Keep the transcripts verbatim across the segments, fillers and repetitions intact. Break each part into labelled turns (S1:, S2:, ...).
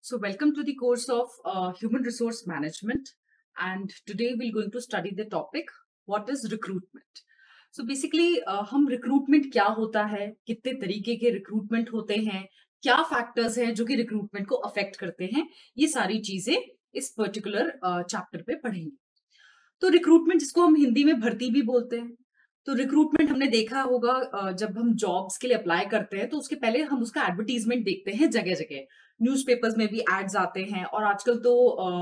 S1: So, welcome to the course of uh, Human Resource Management. And today we're going to study the topic what is recruitment. So, basically, uh, हम recruitment क्या होता है, कितने तरीके के recruitment होते हैं, क्या factors हैं जो कि recruitment को affect करते हैं, ये सारी चीजें इस particular uh, chapter पे पढ़ेंगे. तो रिक्रूटमेंट जिसको हम हिंदी में भर्ती भी बोलते हैं. तो रिक्रूटमेंट हमने देखा होगा अ, जब हम जॉब्स के लिए अप्लाई करते हैं तो उसके पहले हम उसका एडवर्टीजमेंट देखते हैं जगह जगह. न्यूज़पेपर्स में भी एड्स आते हैं और आजकल तो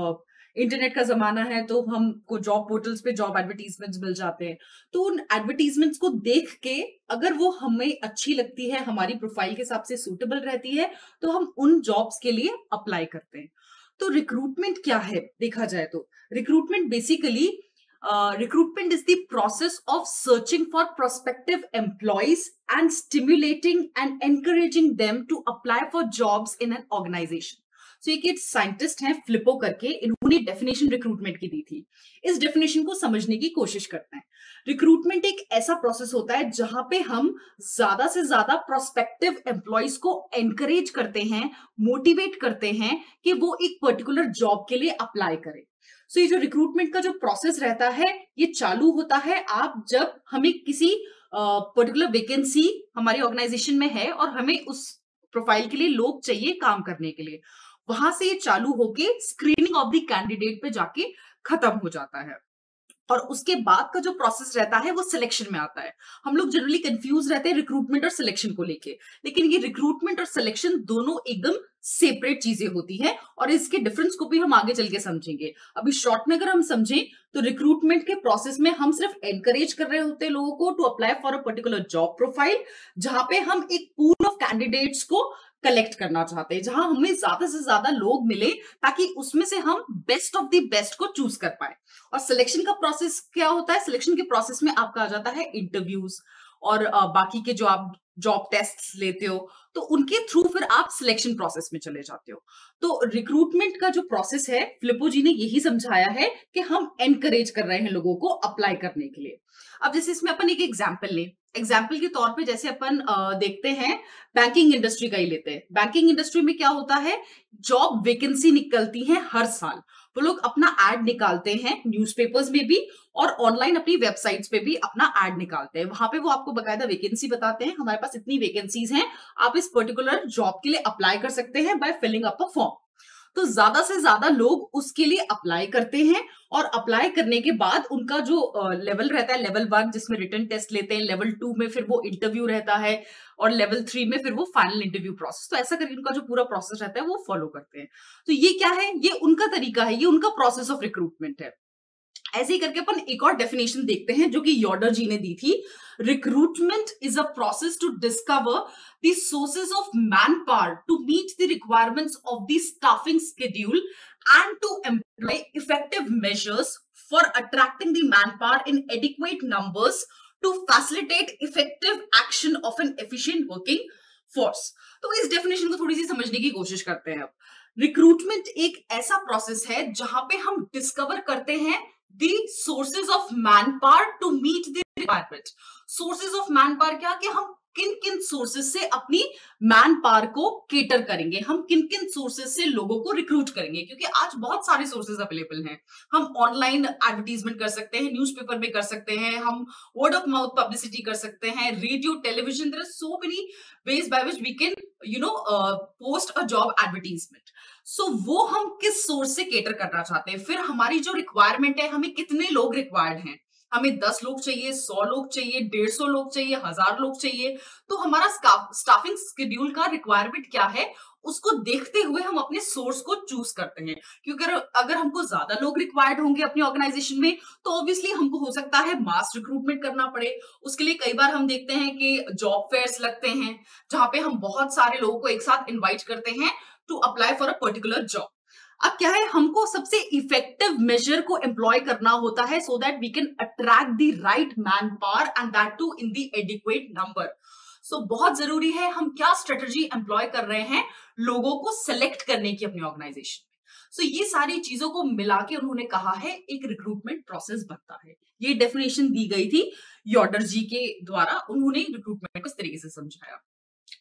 S1: इंटरनेट का जमाना है तो हमको जॉब पोर्टल्स पे जॉब एडवर्टीजमेंट्स मिल जाते हैं. तो उन एडवर्टीजमेंट्स को देख के अगर वो हमें अच्छी लगती है, हमारी प्रोफाइल के हिसाब से सूटेबल रहती है, तो हम उन जॉब्स के लिए अप्लाई करते हैं. तो रिक्रूटमेंट क्या है देखा जाए तो recruitment basically Uh, recruitment is the process of searching for prospective employees and stimulating and encouraging them to apply for jobs in an organization. So एक एक साइंटिस्ट हैं फ्लिपो करके, इन्होंने डेफिनेशन रिक्रूटमेंट की दी थी. इस डेफिनेशन को समझने की कोशिश करते हैं. रिक्रूटमेंट एक ऐसा प्रोसेस होता है जहां पे हम ज्यादा से ज्यादा प्रोस्पेक्टिव एम्प्लॉयज को एनकरेज करते हैं, मोटिवेट करते हैं कि वो एक पर्टिकुलर जॉब के लिए अप्लाई करें. सो so, ये जो रिक्रूटमेंट का जो प्रोसेस रहता है ये चालू होता है आप जब हमें किसी पर्टिकुलर uh, वैकेंसी हमारी ऑर्गेनाइजेशन में है और हमें उस प्रोफाइल के लिए लोग चाहिए काम करने के लिए. वहां से ये चालू होके स्क्रीनिंग ऑफ द कैंडिडेट पे जाके खत्म हो जाता है और उसके बाद का जो प्रोसेस रहता है वो सिलेक्शन में आता है. हम लोग जनरली कंफ्यूज रहते हैं रिक्रूटमेंट और सिलेक्शन को लेके, लेकिन ये रिक्रूटमेंट और सिलेक्शन दोनों एकदम सेपरेट चीजें होती हैं और इसके डिफरेंस को भी हम आगे चल के समझेंगे. अभी शॉर्ट में अगर हम समझें तो रिक्रूटमेंट के प्रोसेस में हम सिर्फ एनकरेज कर रहे होते हैं लोगों को to apply for a particular job profile, जहां पे हम एक पूल ऑफ कैंडिडेट्स को कलेक्ट करना चाहते हैं, जहां हमें ज्यादा से ज्यादा लोग मिले ताकि उसमें से हम बेस्ट ऑफ द बेस्ट को चूज कर पाए. और सिलेक्शन का प्रोसेस क्या होता है? सिलेक्शन के प्रोसेस में आपका आ जाता है इंटरव्यूज और uh, बाकी के जो आप जॉब टेस्ट लेते हो तो उनके थ्रू फिर आप सिलेक्शन प्रोसेस में चले जाते हो. तो रिक्रूटमेंट का जो प्रोसेस है फ्लिपो जी ने यही समझाया है कि हम एनकरेज कर रहे हैं लोगों को अप्लाई करने के लिए. अब जैसे इसमें अपन एक एग्जाम्पल लें, एग्जाम्पल के तौर पे जैसे अपन आ, देखते हैं बैंकिंग इंडस्ट्री का ही लेते हैं. बैंकिंग इंडस्ट्री में क्या होता है, जॉब वैकेंसी निकलती है हर साल. वो लोग अपना एड निकालते हैं न्यूज़पेपर्स में भी और ऑनलाइन अपनी वेबसाइट्स पे भी अपना एड निकालते हैं. वहां पे वो आपको बकायदा वैकेंसी बताते हैं, हमारे पास इतनी वैकेंसीज हैं, आप इस पर्टिकुलर जॉब के लिए अप्लाई कर सकते हैं by filling up a form. तो ज्यादा से ज्यादा लोग उसके लिए अप्लाई करते हैं और अप्लाई करने के बाद उनका जो लेवल रहता है, लेवल वन जिसमें रिटन टेस्ट लेते हैं, लेवल टू में फिर वो इंटरव्यू रहता है और लेवल थ्री में फिर वो फाइनल इंटरव्यू प्रोसेस. तो ऐसा करके उनका जो पूरा प्रोसेस रहता है वो फॉलो करते हैं. तो ये क्या है, ये उनका तरीका है, ये उनका प्रोसेस ऑफ रिक्रूटमेंट है. ऐसे ही करके अपन एक और डेफिनेशन देखते हैं जो कि योडर जी ने दी थी. Recruitment is a process to discover the sources of man power to meet the requirements of the staffing schedule and to employ effective measures for attracting the man power in adequate numbers to facilitate effective action of an efficient working force. तो इस definition को थोड़ी सी समझने की कोशिश करते हैं. अब रिक्रूटमेंट एक ऐसा प्रोसेस है जहां पे हम डिस्कवर करते हैं the sources of manpower to meet the requirement. sources of manpower क्या कि हम किन किन सोर्सेस से अपनी मैन पावर को केटर करेंगे, हम किन किन सोर्सेस से लोगों को रिक्रूट करेंगे, क्योंकि आज बहुत सारे सोर्सेस अवेलेबल हैं. हम ऑनलाइन एडवर्टीजमेंट कर सकते हैं, न्यूज़पेपर में कर सकते हैं, हम वर्ड ऑफ माउथ पब्लिसिटी कर सकते हैं, radio, television. There are so many ways by which we can you know post a job advertisement. So so, वो हम किस सोर्स से केटर करना चाहते हैं, फिर हमारी जो रिक्वायरमेंट है, हमें कितने लोग रिक्वायर्ड हैं, हमें दस लोग चाहिए, सौ लोग चाहिए, डेढ़ सौ लोग चाहिए, हजार लोग चाहिए. तो हमारा स्टाफिंग शेड्यूल का रिक्वायरमेंट क्या है, उसको देखते हुए हम अपने सोर्स को चूज करते हैं. क्योंकि अगर हमको ज्यादा लोग रिक्वायर्ड होंगे अपनी ऑर्गेनाइजेशन में तो ऑब्वियसली हमको हो सकता है मास रिक्रूटमेंट करना पड़े. उसके लिए कई बार हम देखते हैं कि जॉब फेयर्स लगते हैं जहां पे हम बहुत सारे लोगों को एक साथ इन्वाइट करते हैं to apply for a particular job. अब क्या है, हमको सबसे इफेक्टिव मेजर को एम्प्लॉय करना होता है so that we can attract the right man power and that too in the adequate number. So बहुत जरूरी है हम क्या स्ट्रेटजी एम्प्लॉय कर रहे हैं लोगों को सेलेक्ट करने की अपनी ऑर्गेनाइजेशन में. सो so, ये सारी चीजों को मिला के उन्होंने कहा है एक रिक्रूटमेंट प्रोसेस बनता है. ये डेफिनेशन दी गई थी योडर जी के द्वारा, उन्होंने रिक्रूटमेंट को इस तरीके से समझाया.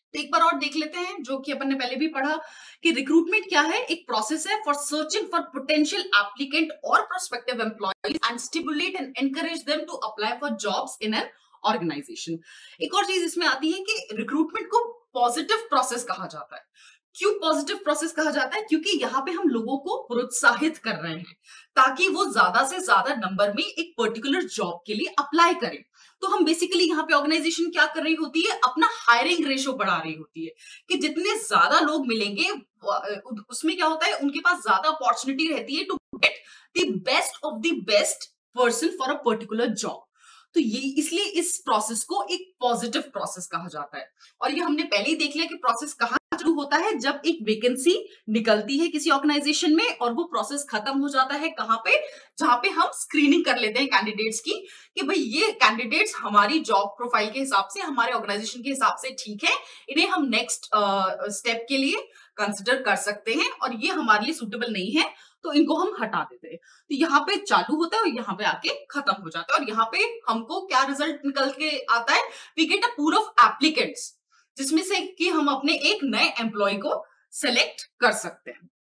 S1: तो एक बार और देख लेते हैं जो कि अपन ने पहले भी पढ़ा कि रिक्रूटमेंट क्या है। एक प्रोसेस है for searching for potential applicant और prospective employees and stimulate and encourage them to apply for jobs in an organisation. एक और चीज इसमें आती है कि रिक्रूटमेंट को पॉजिटिव प्रोसेस कहा जाता है। क्यों पॉजिटिव प्रोसेस कहा जाता है? क्योंकि यहाँ पे हम लोगों को प्रोत्साहित कर रहे हैं ताकि वो ज्यादा से ज्यादा नंबर में एक पर्टिकुलर जॉब के लिए अप्लाई करें। तो हम बेसिकली यहाँ पे ऑर्गेनाइजेशन क्या कर रही होती है, अपना हायरिंग रेशो बढ़ा रही होती है कि जितने ज्यादा लोग मिलेंगे उसमें क्या होता है, उनके पास ज्यादा अपॉर्चुनिटी रहती है to get the best of the best person for a particular job. तो ये इसलिए इस प्रोसेस को एक पॉजिटिव प्रोसेस कहा जाता है। और ये हमने पहले ही देख लिया कि प्रोसेस कहाँ शुरू होता है, जब एक वैकेंसी निकलती है किसी ऑर्गेनाइजेशन में, और वो प्रोसेस खत्म हो जाता है कहाँ पे, जहां पे हम स्क्रीनिंग कर लेते हैं कैंडिडेट्स की कि भाई ये कैंडिडेट्स हमारी जॉब प्रोफाइल के हिसाब से, हमारे ऑर्गेनाइजेशन के हिसाब से ठीक है, इन्हें हम नेक्स्ट स्टेप के लिए कंसिडर कर सकते हैं, और ये हमारे लिए सुटेबल नहीं है तो इनको हम हटा देते हैं। तो यहाँ पे चालू होता है और यहाँ पे आके खत्म हो जाता है। और यहाँ पे हमको क्या रिजल्ट निकल के आता है, we get a pool of applicants, जिसमें से कि हम अपने एक नए एम्प्लॉय को सेलेक्ट कर सकते हैं।